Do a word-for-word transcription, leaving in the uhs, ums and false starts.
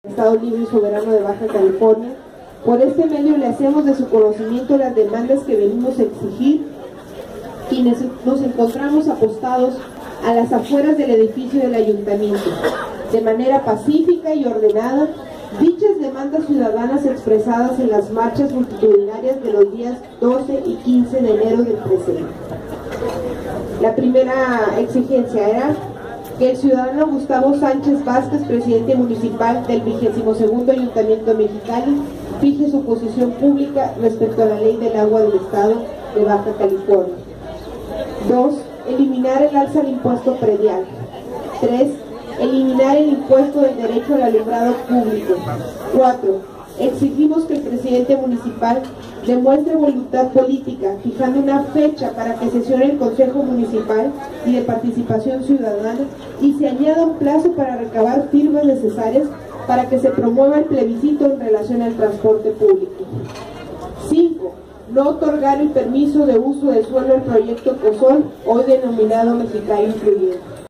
Estado Libre y Soberano de Baja California. Por este medio le hacemos de su conocimiento las demandas que venimos a exigir, quienes nos encontramos apostados a las afueras del edificio del ayuntamiento, de manera pacífica y ordenada. Dichas demandas ciudadanas expresadas en las marchas multitudinarias de los días doce y quince de enero del presente. La primera exigencia era que el ciudadano Gustavo Sánchez Vázquez, presidente municipal del vigésimo segundo Ayuntamiento de Mexicali, fije su posición pública respecto a la ley del agua del Estado de Baja California. Dos. Eliminar el alza del impuesto predial. Tres. Eliminar el impuesto del derecho al alumbrado público. Cuatro. Exigimos que el presidente municipal demuestre voluntad política, fijando una fecha para que sesione el Consejo Municipal y de Participación Ciudadana y se añada un plazo para recabar firmas necesarias para que se promueva el plebiscito en relación al transporte público. Cinco. No otorgar el permiso de uso de suelo al proyecto COSOL, hoy denominado Mexicali Incluyente.